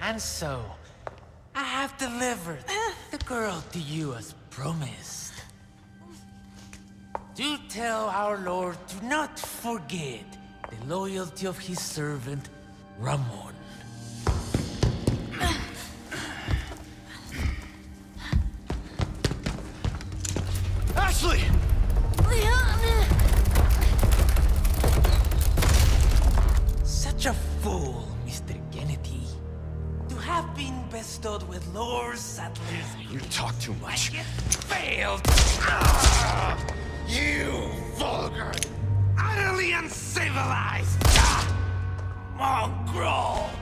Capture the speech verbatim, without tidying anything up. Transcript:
And so, I have delivered the girl to you as promised. Do tell our Lord to not forget the loyalty of his servant, Ramon. Ashley! Such a fool, Mister Kennedy. To have been bestowed with Lord Sattler's... You talk too much. It failed! Ah, you vulgar, Utterly uncivilized! Ah, mongrel!